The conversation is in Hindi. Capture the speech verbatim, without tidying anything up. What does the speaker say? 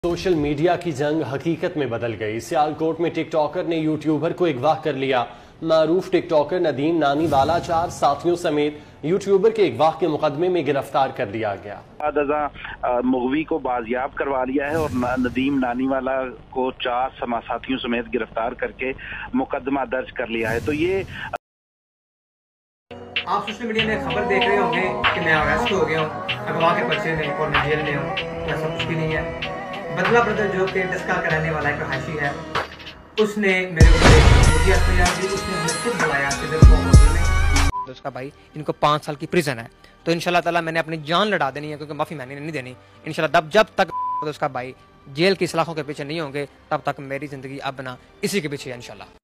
सोशल मीडिया की जंग हकीकत में बदल गई। सियालकोट में टिकटॉकर ने यूट्यूबर को अगवा कर लिया। मारूफ टिकटॉकर नदीम नानीवाला चार साथियों समेत यूट्यूबर के अगवा के मुकदमे में गिरफ्तार कर लिया गया। मुगवी को बाजियाब करवा लिया है और नदीम नानीवाला को चार साथियों समेत गिरफ्तार करके मुकदमा दर्ज कर लिया है। तो ये आप सोशल मीडिया में खबर देख रहे होंगे कि मैं अरेस्ट हो गया हूँ, अगवा के पर्चे में और मैं जेल में हूँ। ऐसा कुछ भी नहीं है। बदला ब्रदर जो कि डस्का का रहने वाला एक हाशी है, उसने मेरे ऊपर उसने हमें खुद बुलाया तो उसका भाई इनको पाँच साल की प्रिजन है। तो इंशाल्लाह ताला मैंने अपनी जान लड़ा देनी है, क्योंकि माफ़ी मैंने नहीं देनी। इंशाल्लाह तब जब तक उसका भाई जेल की सलाखों के पीछे नहीं होंगे तब तक मेरी ज़िंदगी अब ना इसी के पीछे है इंशाल्लाह।